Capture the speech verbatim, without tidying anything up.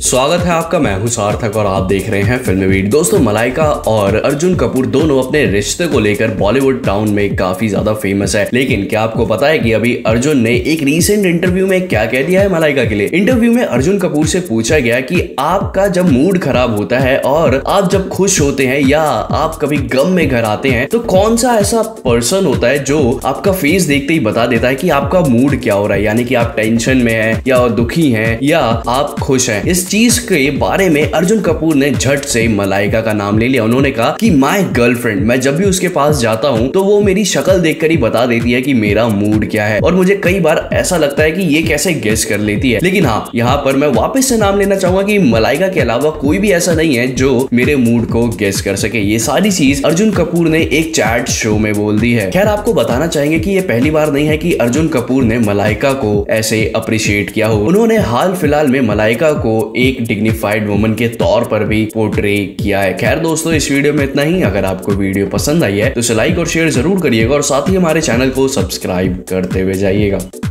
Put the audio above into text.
स्वागत है आपका। मैं हूं सार्थक और आप देख रहे हैं फिल्मी बीट। दोस्तों, मलाइका और अर्जुन कपूर दोनों अपने रिश्ते को लेकर बॉलीवुड टाउन में काफी ज्यादा फेमस है। लेकिन क्या आपको पता है कि अभी अर्जुन ने एक रीसेंट इंटरव्यू में क्या कह दिया है मलाइका के लिए? इंटरव्यू में अर्जुन कपूर से पूछा गया कि आपका जब मूड खराब होता है और आप जब खुश होते हैं या आप कभी गम में घर आते हैं तो कौन सा ऐसा पर्सन होता है जो आपका फेस देखते ही बता देता है कि आपका मूड क्या हो रहा है, यानी कि आप टेंशन में हैं या दुखी हैं या आप खुश हैं। इस चीज के बारे में अर्जुन कपूर ने झट से मलाइका का नाम ले लिया। उन्होंने कहा कि माय गर्लफ्रेंड, मैं जब भी उसके पास जाता हूं तो वो मेरी शक्ल देखकर ही बता देती है कि मेरा मूड क्या है, और मुझे कई बार ऐसा लगता है कि ये कैसे गेस कर लेती है। लेकिन हाँ, यहाँ पर मैं वापस से नाम लेना चाहूंगा कि मलाइका के अलावा कोई भी ऐसा नहीं है जो मेरे मूड को गेस कर सके। ये सारी चीज अर्जुन कपूर ने एक चैट शो में बोल दी है। खैर, आपको बताना चाहेंगे कि ये पहली बार नहीं है कि अर्जुन कपूर ने मलाइका को ऐसे अप्रिशिएट किया हो। उन्होंने हाल फिलहाल में मलाइका को एक डिग्निफाइड वुमन के तौर पर भी पोर्ट्रे किया है। खैर दोस्तों, इस वीडियो में इतना ही। अगर आपको वीडियो पसंद आई है तो इसे लाइक और शेयर जरूर करिएगा और साथ ही हमारे चैनल को सब्सक्राइब करते हुए जाइएगा।